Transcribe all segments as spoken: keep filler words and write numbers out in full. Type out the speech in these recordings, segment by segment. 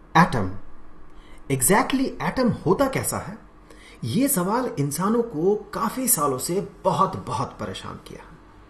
Atom, exactly atom होता कैसा है, यह सवाल इंसानों को काफी सालों से बहुत बहुत परेशान किया।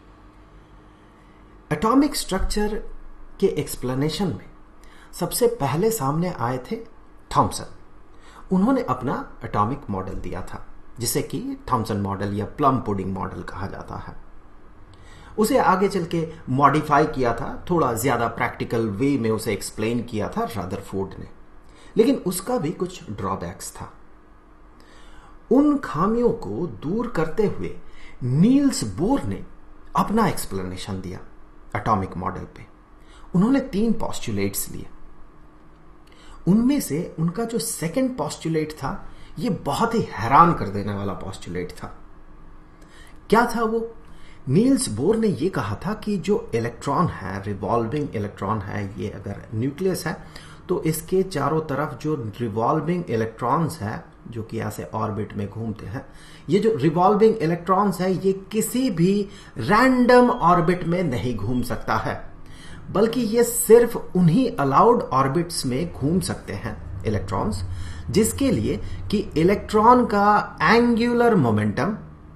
एटॉमिक स्ट्रक्चर के एक्सप्लेनेशन में सबसे पहले सामने आए थे थॉमसन। उन्होंने अपना एटॉमिक मॉडल दिया था, जिसे कि थॉमसन मॉडल या प्लम पुडिंग मॉडल कहा जाता है। उसे आगे चल के मॉडिफाई किया था, थोड़ा ज्यादा प्रैक्टिकल वे में उसे एक्सप्लेन किया था रदरफोर्ड ने, लेकिन उसका भी कुछ ड्रॉबैक्स था। उन खामियों को दूर करते हुए नील्स बोर ने अपना एक्सप्लेनेशन दिया एटॉमिक मॉडल पे। उन्होंने तीन पॉस्टुलेट्स लिए। उनमें से उनका जो सेकंड पॉस्टुलेट था, यह बहुत ही हैरान कर देने वाला पॉस्टुलेट था। क्या था वो? नील्स बोर ने यह कहा था कि जो इलेक्ट्रॉन है, रिवॉल्विंग इलेक्ट्रॉन है, ये अगर न्यूक्लियस है तो इसके चारों तरफ जो रिवॉल्विंग इलेक्ट्रॉन्स है, जो कि ऐसे ऑर्बिट में घूमते हैं, ये जो रिवॉल्विंग इलेक्ट्रॉन्स है, ये किसी भी रैंडम ऑर्बिट में नहीं घूम सकता है, बल्कि ये सिर्फ उन्हीं अलाउड ऑर्बिट्स में घूम सकते हैं इलेक्ट्रॉन्स, जिसके लिए कि इलेक्ट्रॉन का एंगुलर मोमेंटम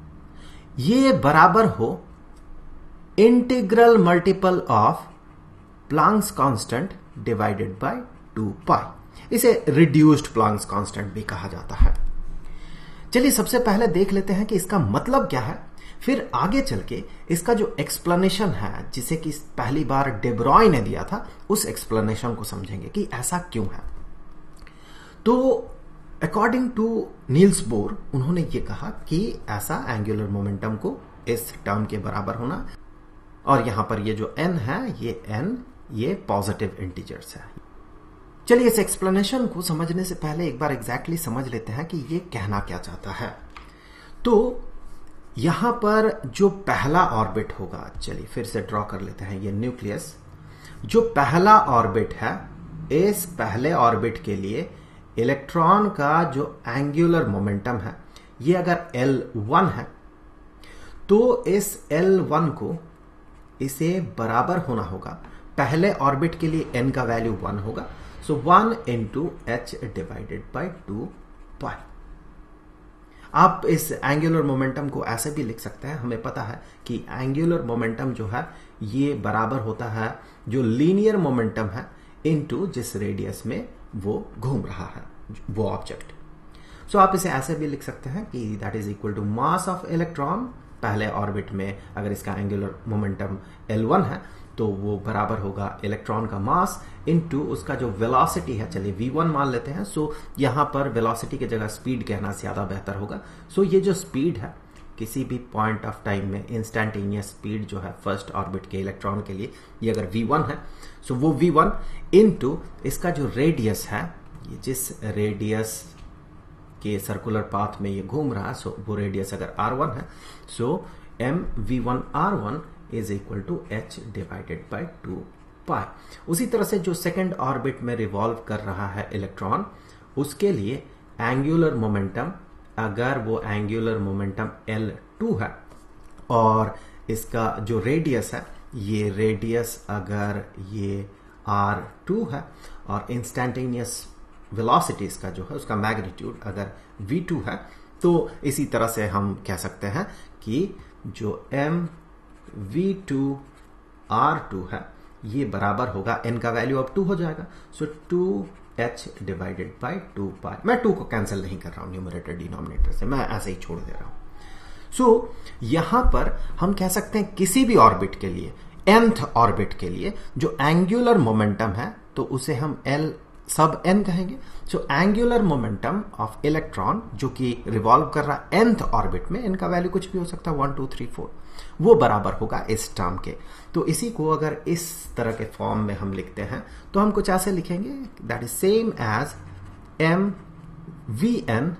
ये बराबर हो integral multiple of Planck's constant divided by two pi. इसे रिड्यूस्ड प्लांक्स कांस्टेंट भी कहा जाता है। चलिए सबसे पहले देख लेते हैं कि इसका मतलब क्या है, फिर आगे चल के इसका जो एक्सप्लेनेशन है, जिसे कि पहली बार डे ब्रॉय ने दिया था, उस एक्सप्लेनेशन को समझेंगे कि ऐसा क्यों है। तो अकॉर्डिंग टू नील्स बोर, उन्होंने ये कहा कि ऐसा एंगुलर मोमेंटम को इस टर्म के बराबर होना, और यहां पर ये जो n है, ये n ये पॉजिटिव इंटीजर्स है। चलिए इस एक्सप्लेनेशन को समझने से पहले एक बार एग्जैक्टली समझ लेते हैं कि ये कहना क्या चाहता है। तो यहां पर जो पहला ऑर्बिट होगा, चलिए फिर से ड्रॉ कर लेते हैं, ये न्यूक्लियस। जो पहला ऑर्बिट है, इस पहले ऑर्बिट के लिए इलेक्ट्रॉन का जो एंगुलर मोमेंटम है, ये अगर एल वन है, तो इस एल वन को इसे बराबर होना होगा, पहले ऑर्बिट के लिए n का वैल्यू वन होगा, so one into H divided by two pi. आप इस एंगुलर मोमेंटम को ऐसे भी लिख सकते हैं। हमें पता है कि एंगुलर मोमेंटम जो है, ये बराबर होता है जो लीनियर मोमेंटम है इनटू जिस रेडियस में वो घूम रहा है वो ऑब्जेक्ट। सो आप इसे ऐसे भी लिख सकते हैं कि that is equal to mass of electron. पहले ऑर्बिट में अगर इसका एंगुलर मोमेंटम एल वन है, तो वो बराबर होगा इलेक्ट्रॉन का मास इनटू उसका जो वेलोसिटी है, चलिए वी वन मान लेते हैं। सो यहां पर वेलोसिटी की जगह स्पीड कहना ज्यादा बेहतर होगा। सो ये जो स्पीड है, किसी भी पॉइंट ऑफ टाइम में इंस्टेंटेनियस स्पीड जो है फर्स्ट ऑर्बिट के इलेक्ट्रॉन के लिए, ये अगर वी वन है, सो वो वी वन इनटू इसका जो रेडियस है, ये जिस रेडियस के सर्कुलर पाथ में ये घूम रहा है, सो वो रेडियस अगर आर वन है, so M V one R one is equal to H divided by two pi. उसी तरह से जो सेकेंड ऑर्बिट में रिवॉल्व कर रहा है इलेक्ट्रॉन, उसके लिए एंगुलर मोमेंटम, अगर वो एंगुलर मोमेंटम एल टू है और इसका जो रेडियस है, ये रेडियस अगर ये आर टू है और इंस्टेंटेनियस वेलोसिटी इसका जो है, उसका मैग्नीट्यूड अगर वी टू है, तो इसी तरह से हम कह सकते हैं कि जो m V two R two है, ये बराबर होगा, n का वैल्यू अब टू हो जाएगा, so two H divided by two pi. मैं टू को कैंसिल नहीं कर रहा हूं न्यूमरेटर डिनोमिनेटर से, मैं ऐसे ही छोड़ दे रहा हूं। सो so, यहां पर हम कह सकते हैं किसी भी ऑर्बिट के लिए, nth ऑर्बिट के लिए जो एंगुलर मोमेंटम है, तो उसे हम l सब n कहेंगे। So angular momentum of electron जो कि रिवॉल्व कर रहा है nth ऑर्बिट में, n का वैल्यू कुछ भी हो सकता है, वन टू थ्री फोर, वो बराबर होगा इस टर्म के। तो इसी को अगर इस तरह के फॉर्म में हम लिखते हैं, तो हम कुछ ऐसे लिखेंगे, that is same as m v n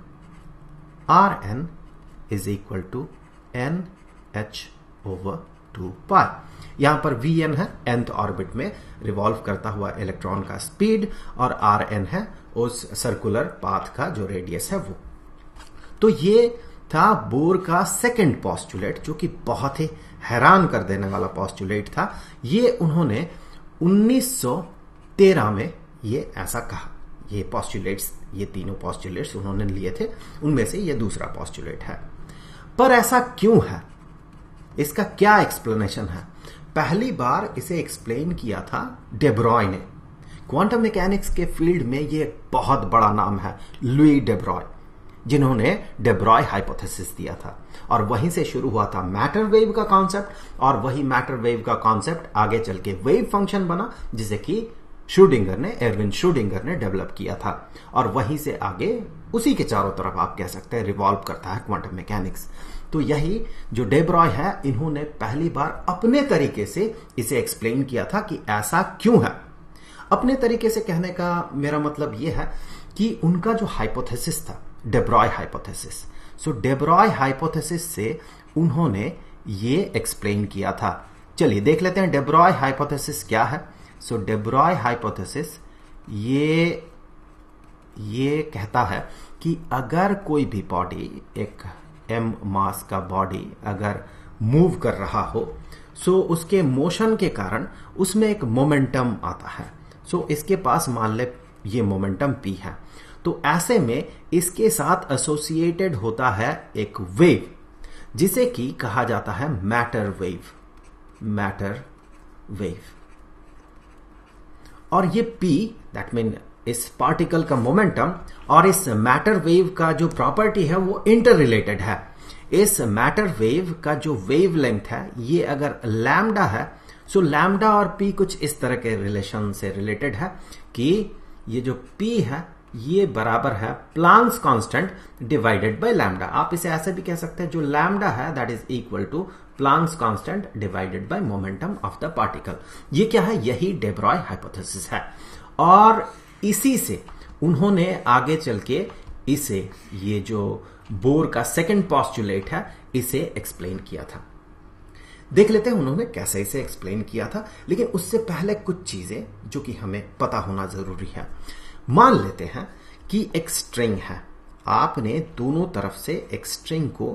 r n is equal to n h over two pi. यहां पर वी एन है nth ऑर्बिट में रिवॉल्व करता हुआ इलेक्ट्रॉन का स्पीड, और आर एन है उस सर्कुलर पाथ का जो रेडियस है वो। तो ये था बोर का सेकंड पॉस्टुलेट, जो कि बहुत ही हैरान कर देने वाला पॉस्टुलेट था। ये उन्होंने उन्नीस सौ तेरह में ये ऐसा कहा। ये पॉस्टुलेट्स, ये तीनों पॉस्टुलेट्स उन्होंने लिए थे, उनमें से ये दूसरा पॉस्टुलेट है। पर ऐसा क्यों है, इसका क्या एक्सप्लेनेशन है? पहली बार इसे एक्सप्लेन किया था डे ब्रॉय ने। क्वांटम मैकेनिक्स के फील्ड में ये बहुत बड़ा नाम है, लुई डे ब्रॉय, जिन्होंने डे ब्रॉय हाइपोथेसिस दिया था, और वहीं से शुरू हुआ था मैटर वेव का कॉन्सेप्ट, और वही मैटर वेव का कॉन्सेप्ट आगे चल के वेव फंक्शन बना, जिसे कि श्रोडिंगर ने, एर्विन श्रोडिंगर ने डेवलप किया था, और वहीं से आगे उसी के चारों तरफ आप कह सकते हैं रिवॉल्व करता है क्वांटम मैकेनिक्स। तो यही जो डे ब्रॉय है, इन्होंने पहली बार अपने तरीके से इसे एक्सप्लेन किया था कि ऐसा क्यों है। अपने तरीके से कहने का मेरा मतलब यह है कि उनका जो हाइपोथेसिस था, de Broglie hypothesis, so de Broglie hypothesis से उन्होंने ये एक्सप्लेन किया था। चलिए देख लेते हैं डे ब्रॉय हाइपोथेसिस क्या है। सो डे ब्रॉय हाइपोथेसिस ये ये कहता है कि अगर कोई भी बॉडी, एक एम मास का बॉडी अगर मूव कर रहा हो, सो उसके मोशन के कारण उसमें एक मोमेंटम आता है। सो इसके पास मान ले ये मोमेंटम पी है, तो ऐसे में इसके साथ एसोसिएटेड होता है एक वेव, जिसे कि कहा जाता है मैटर वेव, मैटर वेव। और ये पी, दैट मीन इस पार्टिकल का मोमेंटम और इस मैटर वेव का जो प्रॉपर्टी है वो इंटर रिलेटेड है। इस मैटर वेव का जो वेव लेंथ है, ये अगर लैम्डा है, सो लैम्डा और पी कुछ इस तरह के रिलेशन से रिलेटेड है कि ये जो पी है ये बराबर है Planck's constant divided by lambda. आप इसे ऐसे भी कह सकते हैं, जो लैम्डा है that is equal to Planck's constant divided by momentum of the particle. ये क्या है? यही डे ब्रॉय हाइपोथेसिस है, और इसी से उन्होंने आगे चल के इसे, ये जो बोर का सेकंड पॉस्टुलेट है, इसे एक्सप्लेन किया था। देख लेते हैं उन्होंने कैसे इसे एक्सप्लेन किया था, लेकिन उससे पहले कुछ चीजें जो कि हमें पता होना जरूरी है। मान लेते हैं कि एक स्ट्रिंग है, आपने दोनों तरफ से एक स्ट्रिंग को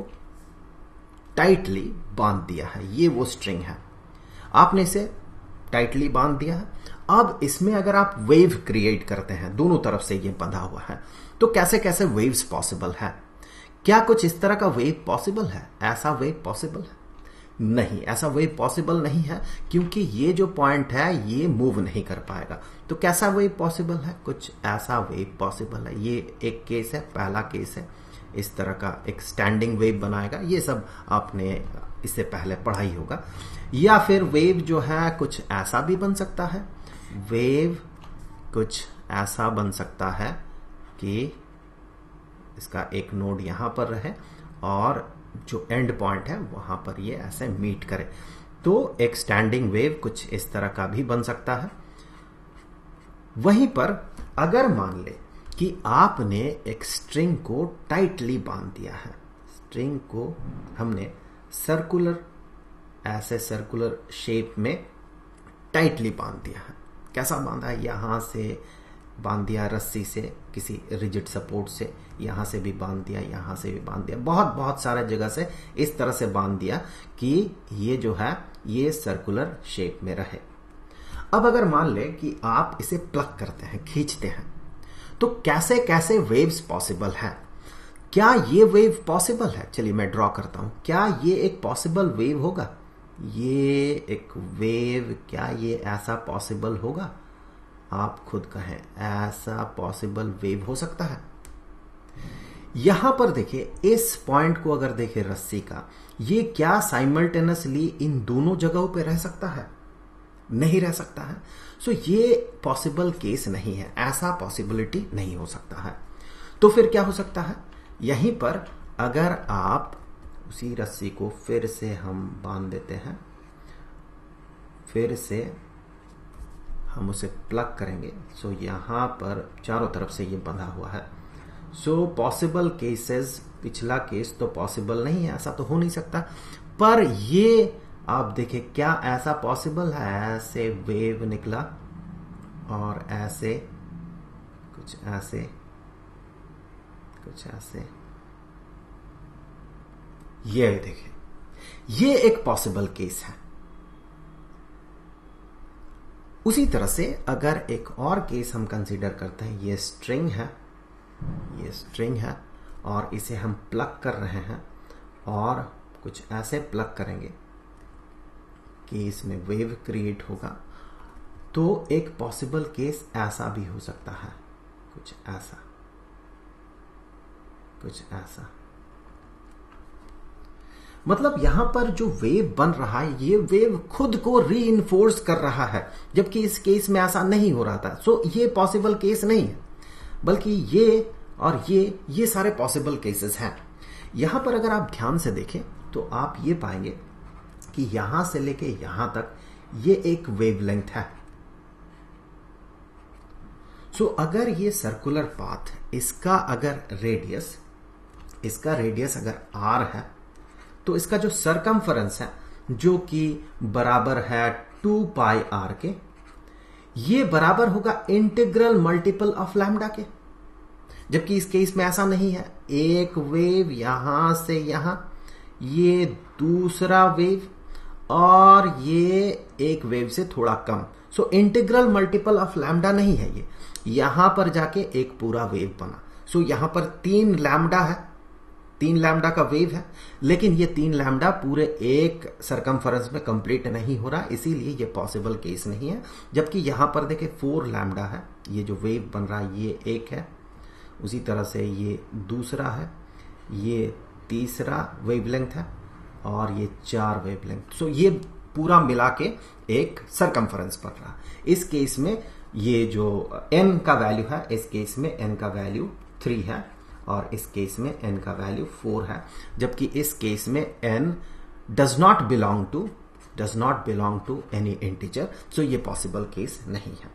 टाइटली बांध दिया है। ये वो स्ट्रिंग है, आपने इसे टाइटली बांध दिया है। अब इसमें अगर आप वेव क्रिएट करते हैं, दोनों तरफ से ये बंधा हुआ है, तो कैसे कैसे वेव्स पॉसिबल है? क्या कुछ इस तरह का वेव पॉसिबल है? ऐसा वेव पॉसिबल है? नहीं, ऐसा वेव पॉसिबल नहीं है, क्योंकि ये जो पॉइंट है ये मूव नहीं कर पाएगा। तो कैसा वेव पॉसिबल है? कुछ ऐसा वेव पॉसिबल है। ये एक केस है, पहला केस है, इस तरह का एक स्टैंडिंग वेव बनाएगा। ये सब आपने इससे पहले पढ़ा ही होगा। या फिर वेव जो है कुछ ऐसा भी बन सकता है, वेव कुछ ऐसा बन सकता है कि इसका एक नोड यहां पर रहे और जो एंड पॉइंट है वहां पर ये ऐसे मीट करे। तो एक स्टैंडिंग वेव कुछ इस तरह का भी बन सकता है। वहीं पर अगर मान ले कि आपने एक स्ट्रिंग को टाइटली बांध दिया है, स्ट्रिंग को हमने सर्कुलर, ऐसे सर्कुलर शेप में टाइटली बांध दिया है। कैसा बांधा है? यहां से बांध दिया रस्सी से, किसी रिजिड सपोर्ट से, यहां से भी बांध दिया, यहां से भी बांध दिया, बहुत बहुत सारे जगह से इस तरह से बांध दिया कि ये जो है ये सर्कुलर शेप में रहे। अब अगर मान ले कि आप इसे प्लग करते हैं, खींचते हैं, तो कैसे कैसे वेव्स पॉसिबल है? क्या ये वेव पॉसिबल है? चलिए मैं ड्रॉ करता हूं। क्या ये एक पॉसिबल वेव होगा? ये एक वेव, क्या ये ऐसा पॉसिबल होगा? आप खुद कहें, ऐसा पॉसिबल वेव हो सकता है? यहां पर देखिए, इस पॉइंट को अगर देखें रस्सी का, ये क्या साइमल्टेनियसली इन दोनों जगहों पे रह सकता है? नहीं रह सकता है। सो ये पॉसिबल केस नहीं है, ऐसा पॉसिबिलिटी नहीं हो सकता है। तो फिर क्या हो सकता है? यहीं पर अगर आप उसी रस्सी को फिर से हम बांध देते हैं, फिर से हम उसे प्लग करेंगे, सो यहां पर चारों तरफ से ये बंधा हुआ है। सो पॉसिबल केसेस, पिछला केस तो पॉसिबल नहीं है, ऐसा तो हो नहीं सकता। पर ये आप देखें, क्या ऐसा पॉसिबल है? ऐसे वेव निकला और ऐसे कुछ, ऐसे कुछ, ऐसे, ये देखिए, ये एक पॉसिबल केस है। उसी तरह से अगर एक और केस हम कंसीडर करते हैं, ये स्ट्रिंग है, ये स्ट्रिंग है और इसे हम प्लग कर रहे हैं और कुछ ऐसे प्लग करेंगे कि इसमें वेव क्रिएट होगा, तो एक पॉसिबल केस ऐसा भी हो सकता है, कुछ ऐसा, कुछ ऐसा। मतलब यहां पर जो वेव बन रहा है, ये वेव खुद को रीइंफोर्स कर रहा है, जबकि इस केस में ऐसा नहीं हो रहा था। सो ये पॉसिबल केस नहीं है, बल्कि ये और ये ये सारे पॉसिबल केसेस हैं। यहां पर अगर आप ध्यान से देखें तो आप ये पाएंगे कि यहां से लेके यहां तक ये एक वेवलेंथ है। सो अगर ये सर्कुलर पाथ, इसका अगर रेडियस इसका रेडियस अगर आर है, तो इसका जो सरकमफरेंस है जो कि बराबर है टू पाई आर के, ये बराबर होगा इंटीग्रल मल्टीपल ऑफ लैम्डा के। जबकि इस केस में ऐसा नहीं है, एक वेव यहां से यहां, ये दूसरा वेव और ये एक वेव से थोड़ा कम। So integral multiple of lambda नहीं है ये, यहां पर जाके एक पूरा वेव बना। सो यहां पर तीन लैम्डा है, तीन लैम्डा का वेव है, लेकिन ये तीन लैम्डा पूरे एक सरकमफरेंस में कंप्लीट नहीं हो रहा, इसीलिए ये पॉसिबल केस नहीं है। जबकि यहां पर देखे फोर लैम्डा है, ये जो वेव बन रहा है ये एक है, उसी तरह से ये दूसरा है, ये तीसरा वेवलेंथ है और ये चार वेवलेंथ। सो ये पूरा मिला के एक सरकमफरेंस बन रहा। इस केस में ये जो n का वैल्यू है, इस केस में n का वैल्यू थ्री है और इस केस में n का वैल्यू फोर है। जबकि इस केस में n does not belong to does not belong to any integer, so ये पॉसिबल केस नहीं है।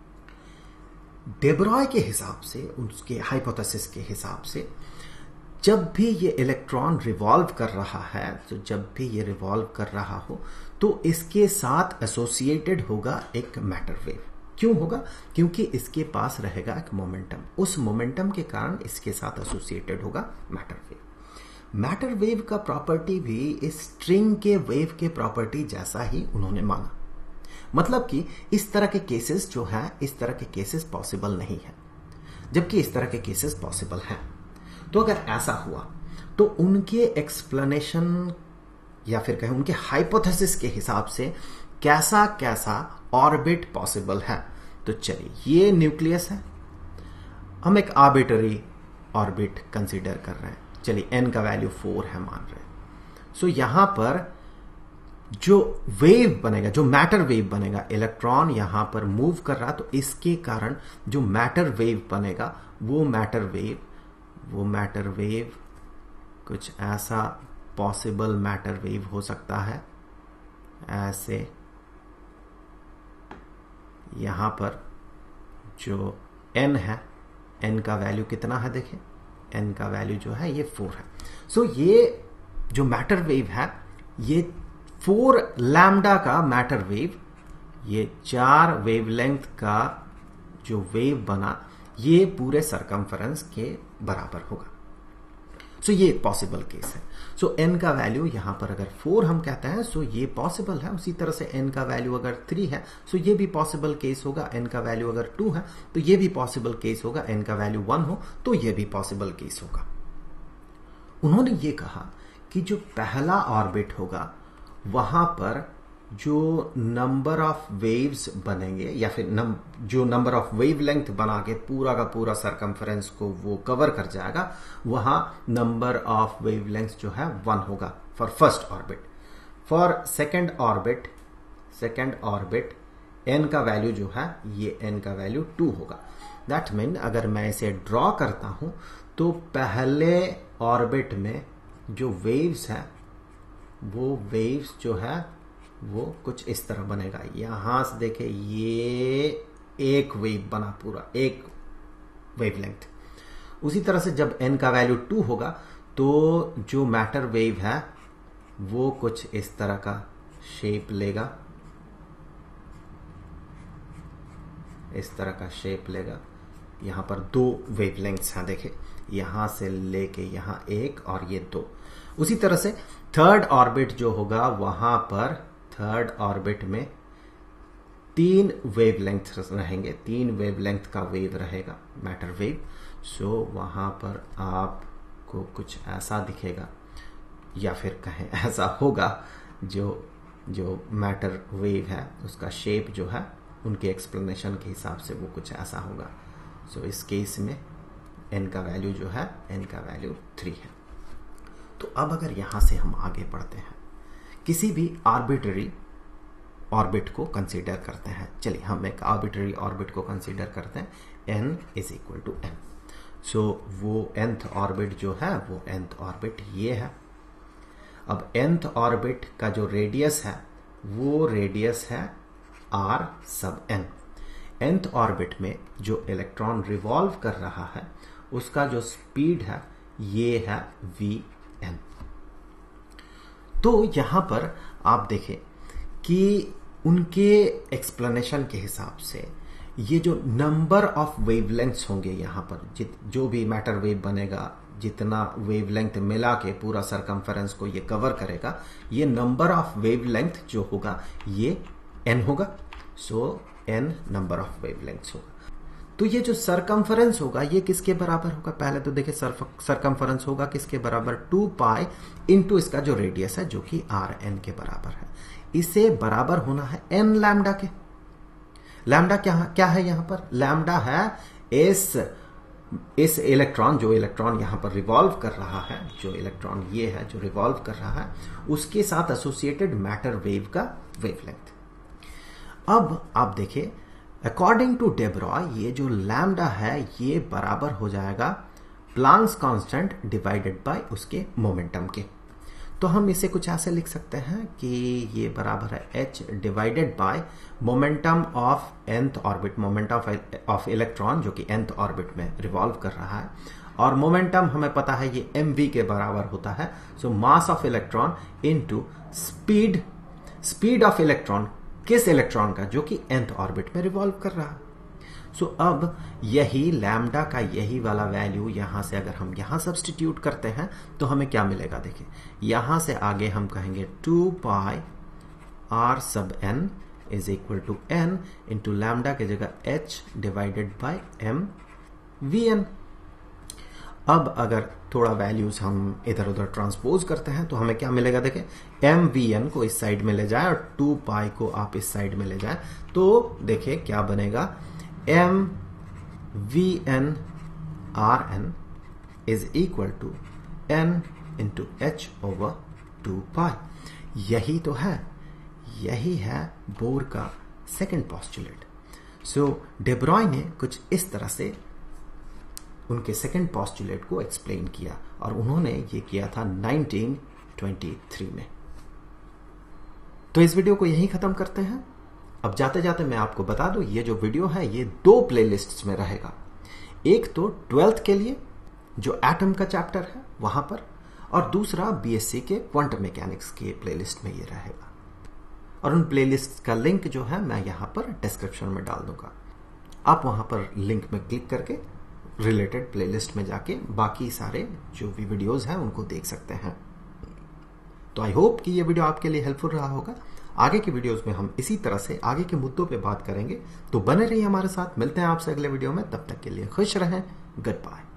डेब्रॉय के हिसाब से, उसके हाइपोथेसिस के हिसाब से, जब भी ये इलेक्ट्रॉन रिवॉल्व कर रहा है, तो जब भी ये रिवॉल्व कर रहा हो तो इसके साथ एसोसिएटेड होगा एक मैटर वेव। क्यों होगा? क्योंकि इसके पास रहेगा एक मोमेंटम, उस मोमेंटम के कारण इसके साथ एसोसिएटेड होगा मैटर वेव। मैटर वेव का प्रॉपर्टी भी इस स्ट्रिंग के वेव के प्रॉपर्टी जैसा ही उन्होंने माना। मतलब कि इस तरह के केसेस जो है, इस तरह के केसेस पॉसिबल नहीं है, जबकि इस तरह के केसेस पॉसिबल हैं। तो अगर ऐसा हुआ तो उनके एक्सप्लेनेशन या फिर कहें उनके हाइपोथेसिस के हिसाब से कैसा कैसा ऑर्बिट पॉसिबल है। तो चलिए, ये न्यूक्लियस है, हम एक आर्बिट्ररी ऑर्बिट कंसीडर कर रहे हैं। चलिए, एन का वैल्यू फोर है मान रहे हैं। सो यहां पर जो वेव बनेगा, जो मैटर वेव बनेगा, इलेक्ट्रॉन यहां पर मूव कर रहा, तो इसके कारण जो मैटर वेव बनेगा वो मैटर वेव वो मैटर वेव कुछ ऐसा पॉसिबल मैटर वेव हो सकता है। ऐसे यहां पर जो n है, n का वैल्यू कितना है देखें, n का वैल्यू जो है ये फोर है। सो so, ये जो मैटर वेव है, ये फोर लैम्डा का मैटर वेव, ये चार वेवलेंथ का जो वेव बना, ये पूरे सरकमफरेंस के बराबर होगा। सो so, ये एक पॉसिबल केस है। सो so, n का वैल्यू यहां पर अगर फोर हम कहते हैं, सो so ये पॉसिबल है। उसी तरह से n का वैल्यू अगर थ्री है, सो so ये भी पॉसिबल केस होगा। n का वैल्यू अगर टू है तो ये भी पॉसिबल केस होगा। n का वैल्यू वन हो तो ये भी पॉसिबल केस होगा। उन्होंने ये कहा कि जो पहला ऑर्बिट होगा वहां पर जो नंबर ऑफ वेव्स बनेंगे या फिर नम, जो नंबर ऑफ वेवलेंथ बना के पूरा का पूरा सरकमफरेंस को वो कवर कर जाएगा, वहां नंबर ऑफ वेवलेंथ जो है वन होगा for first orbit. For second orbit second orbit n का वैल्यू जो है, ये एन का वैल्यू टू होगा। दैट मीन अगर मैं इसे ड्रॉ करता हूं तो पहले ऑर्बिट में जो वेव्स है, वो वेव्स जो है वो कुछ इस तरह बनेगा। यहां से देखे, ये एक वेव बना, पूरा एक वेवलेंथ। उसी तरह से जब n का वैल्यू टू होगा तो जो मैटर वेव है वो कुछ इस तरह का शेप लेगा, इस तरह का शेप लेगा। यहां पर दो वेवलेंथ्स हैं, देखे, यहां से लेके यहां एक और ये दो। उसी तरह से थर्ड ऑर्बिट जो होगा, वहां पर थर्ड ऑर्बिट में तीन वेवलेंथ रहेंगे, तीन वेवलेंथ का वेव रहेगा मैटर वेव। सो वहां पर आपको कुछ ऐसा दिखेगा या फिर कहें ऐसा होगा, जो जो मैटर वेव है उसका शेप जो है उनके एक्सप्लेनेशन के हिसाब से वो कुछ ऐसा होगा। सो so, इस केस में n का वैल्यू जो है n का वैल्यू थ्री है। तो अब अगर यहां से हम आगे बढ़ते हैं, किसी भी आर्बिट्ररी ऑर्बिट को कंसीडर करते हैं। चलिए हम एक आर्बिट्ररी ऑर्बिट को कंसीडर करते हैं, n is equal to n। So वो nth ऑर्बिट जो है वो nth ऑर्बिट ये है। अब nth ऑर्बिट का जो रेडियस है वो रेडियस है r सब n। nth ऑर्बिट में जो इलेक्ट्रॉन रिवॉल्व कर रहा है उसका जो स्पीड है ये है vn। तो यहां पर आप देखें कि उनके एक्सप्लेनेशन के हिसाब से ये जो नंबर ऑफ वेवलेंथ्स होंगे यहां पर, जित जो भी मैटर वेव बनेगा, जितना वेवलेंथ मिला के पूरा सरकमफेरेंस को ये कवर करेगा, ये नंबर ऑफ वेवलेंथ जो होगा ये n होगा। सो n नंबर ऑफ वेवलेंथ्स होगा। तो ये जो सरकमफेरेंस होगा ये किसके बराबर होगा? पहले तो देखिए सरकमफेरेंस होगा किसके बराबर? टू पाई इंटू इसका जो रेडियस है जो कि आर एन के बराबर है। इसे बराबर होना है एन लैम्डा के। लैम्डा क्या क्या है यहां पर? लैम्डा है इस इस इलेक्ट्रॉन, जो इलेक्ट्रॉन यहां पर रिवॉल्व कर रहा है, जो इलेक्ट्रॉन ये है जो रिवॉल्व कर रहा है, उसके साथ एसोसिएटेड मैटर वेव का वेवलेंथ। अब आप देखिए अकॉर्डिंग टू डे ब्रॉय ये जो लैम्डा है ये बराबर हो जाएगा प्लांक्स कांस्टेंट डिवाइडेड बाय उसके मोमेंटम के। तो हम इसे कुछ ऐसे लिख सकते हैं कि ये बराबर है h divided by momentum of nth orbit, momentum of electron जो कि nth ऑर्बिट में रिवॉल्व कर रहा है, और मोमेंटम हमें पता है ये mv के बराबर होता है। So mass of electron into speed, speed of electron किस इलेक्ट्रॉन का? जो कि nth ऑर्बिट में रिवॉल्व कर रहा है। सो so, अब यही लैम्डा का यही वाला वैल्यू यहां से अगर हम यहां सब्स्टिट्यूट करते हैं तो हमें क्या मिलेगा? देखिए यहां से आगे हम कहेंगे two pi r sub n is equal to n into lambda की जगह h divided by m v n. अब अगर थोड़ा वैल्यूज हम इधर उधर ट्रांसपोज करते हैं तो हमें क्या मिलेगा? देखिए एम वी एन को इस साइड में ले जाए और टू पाई को आप इस साइड में ले जाए तो देखिए क्या बनेगा? M v n r n is equal to n into h over two pi. यही तो है, यही है बोर का second postulate. So de Broglie ने कुछ इस तरह से उनके सेकंड पोस्टुलेट को एक्सप्लेन किया और उन्होंने ये किया था नाइनटीन ट्वेंटी थ्री में। तो इस वीडियो को यहीं खत्म करते हैं। अब जाते जाते मैं आपको बता दूं ये जो वीडियो है ये दो प्लेलिस्ट्स में रहेगा। एक तो ट्वेल्थ के लिए जो एटम का चैप्टर है वहां पर, और दूसरा बीएससी के क्वांटम मैकेनिक्स के प्लेलिस्ट में ये रहेगा। और उन प्लेलिस्ट का लिंक जो है मैं यहां पर डिस्क्रिप्शन में डाल दूंगा। आप वहां पर लिंक में क्लिक करके रिलेटेड प्लेलिस्ट में जाके बाकी सारे जो भी वीडियोस हैं उनको देख सकते हैं। तो आई होप कि ये वीडियो आपके लिए हेल्पफुल रहा होगा। आगे की वीडियोस में हम इसी तरह से आगे के मुद्दों पे बात करेंगे, तो बने रहिए हमारे साथ। मिलते हैं आपसे अगले वीडियो में, तब तक के लिए खुश रहें। Good bye.